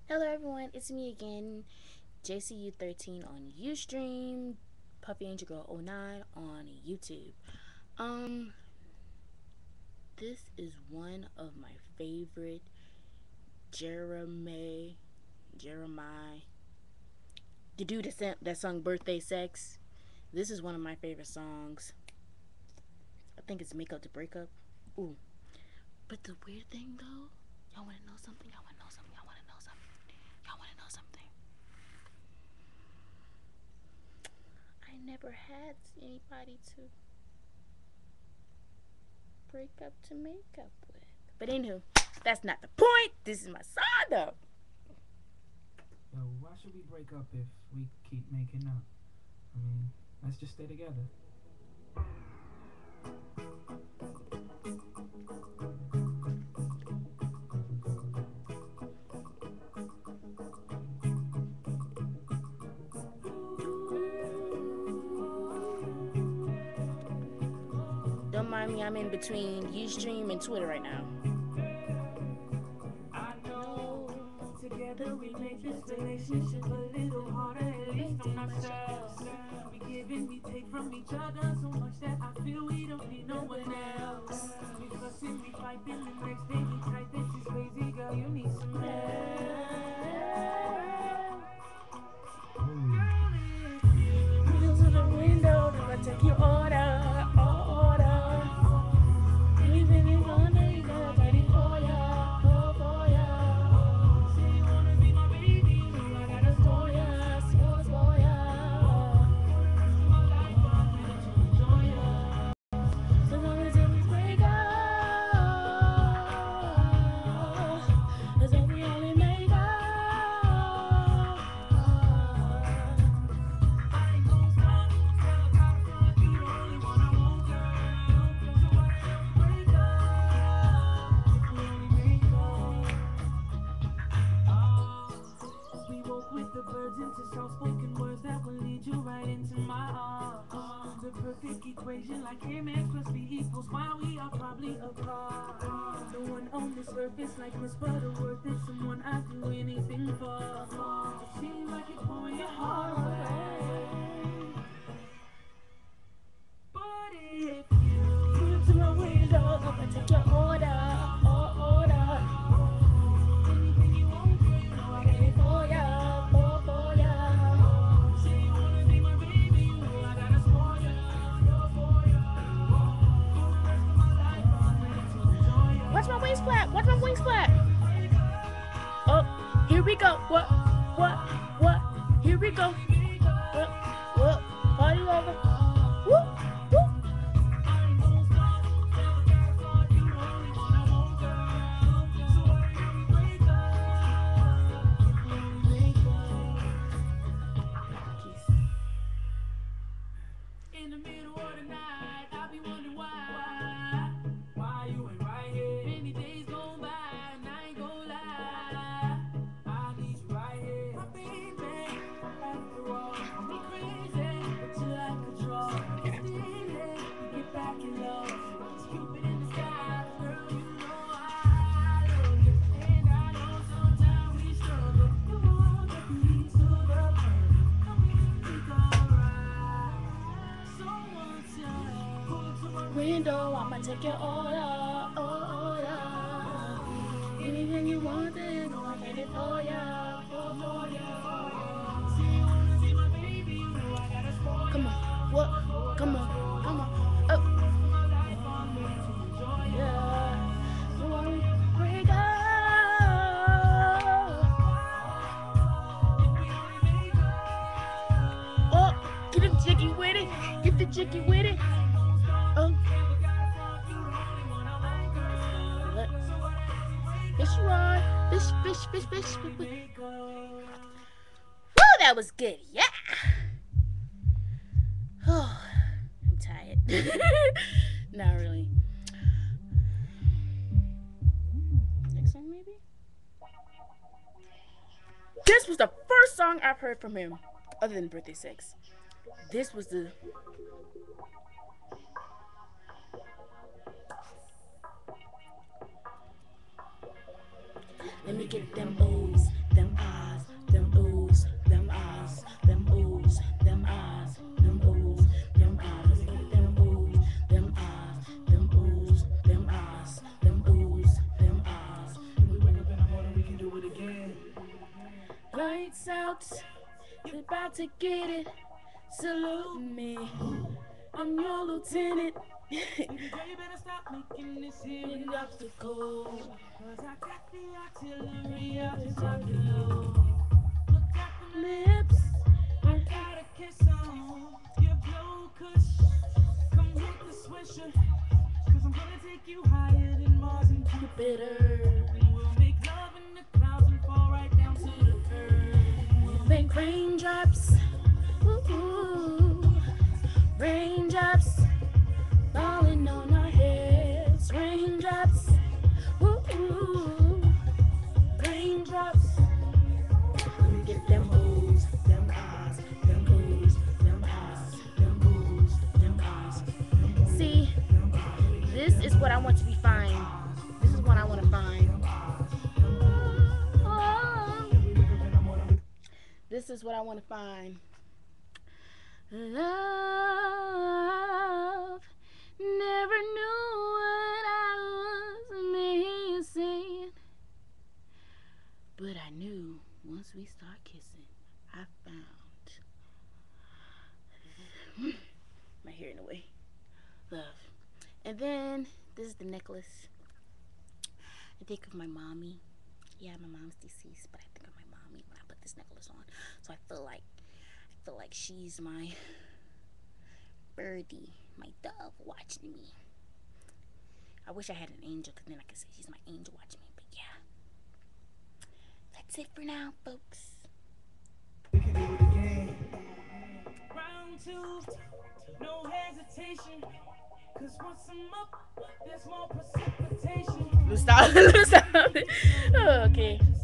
Hello everyone, it's me again, JCU13 on Ustream, Puffy Angel Girl 09 on YouTube. Um, this is one of my favorite Jeremiah, the dude that sung Birthday Sex. This is one of my favorite songs. I think it's Make Up to Break Up. Ooh, but the weird thing though, y'all wanna know something? Y'all wanna know something? Y'all wanna know something? Y'all wanna know something? I never had anybody to break up to make up with. But anywho, that's not the point. This is my song though. Yo, why should we break up if we keep making up? I mean, let's just stay together. Don't mind me, I'm in between Ustream and Twitter right now. I know together we make this relationship a little harder, at least on ourselves. We give and we take from each other so much that I feel we don't need no one else. We fussing, we fighting, the next day we tight. This is crazy, girl, you need some help. Girl, if you To the window, I'ma take your order. Anything you want, you got ready for ya, for ya. say you wanna be my baby, I got a For ya, so for ya. my life, I'm ready to enjoy ya. So long as it was break up, that's all we only make up. I ain't gon' stop, tell I gotta front, you the only one I want, girl. So why don't we break up, if we only make up? We woke with the birds into soft-spoken words that will lead you right into my heart. The perfect equation like mx plus b equals why we are probably apart. The one on the surface like Miss Butterworth is someone I'd do anything for. It seems like you're pouring your heart away. But if Put you it to my window, I'ma take your order, order. anything you want, girl, you know I got it For ya, for ya. say you wanna be my baby, you know I gotta spoil ya, for ya. For the rest of my life, I'm ready to enjoy ya. Watch my wings flap, watch my wings flap. Oh, here we go. What? Here we go. What? Party over. Woo, woo. I ain't gon' stop, never gotta front, you the only one I want, girl. So why don't we break up, if we only make up? In the middle of the night, I be wondering why you ain't right here. Many days go by and I ain't gon' lie, I need you right here, my baby. After all, me crazy, but you like a draw. Stealing, we get back in love. Cupid in the sky, girl, you know I love you, and I know sometimes we struggle. You want the keys to the world, come make alright. So once you pull to my Window, I'ma take your order. Anything you want, then I'll get it for ya, for ya. say you wanna be my baby, you know I gotta spoil Come ya. on, what? Come on. For Oh, the rest of my life, I'm ready to enjoy ya. yeah. You wanna break up? If we only make up, Oh, get the jiggy with it. Get the jiggy with it. I ain't gon' stop, Oh, never gotta front, you the only one I want, girl. let So why don't we break fish up, rod. Fish. if we only make up? Woo, that was good. Yeah. Oh, I'm tired. Not really. Next song, maybe? This was the first song I've heard from him, other than Birthday Sex. This was the. Let me get them O's, them lights out. You're about to get it. Salute me. I'm your lieutenant. Baby girl, you better stop making this here Big an obstacle. Cause I got the artillery, I'll just drop it low. Look at the Lips. I got a kiss on your blow kush. Come hit the swisher, cause I'm gonna take you higher than Mars and Bitter. And we'll make love in the clouds and fall right down to the earth. We'll make raindrops. Ooh, raindrops falling on our heads. Raindrops. Ooh, raindrops. Let me get them O's, them I's, them O's, them I's, them O's, them I's. See, this is what I want to be fine. This is what I want to find. Oh. This is what I want to find. Love never knew what I was missing, but I knew once we start kissing, I found my hair in the way. Love. And then this is the necklace. I think of my mommy. Yeah, my mom's deceased, but I think of my mommy when I put this necklace on. So I feel like she's my birdie, my dove watching me. I wish I had an angel, because then I could say she's my angel watching me. But yeah, that's it for now, folks. We can do it again. Round two, no hesitation. Cause once I'm up, there's more precipitation. Stop. Okay.